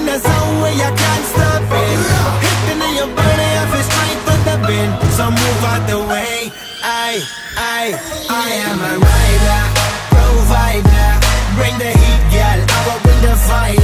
the zone where you can't stop it. Hitting in your body, I feel straight to the bin. So move out the way. I am a rider, provider. Bring the heat, girl, I will win the fight.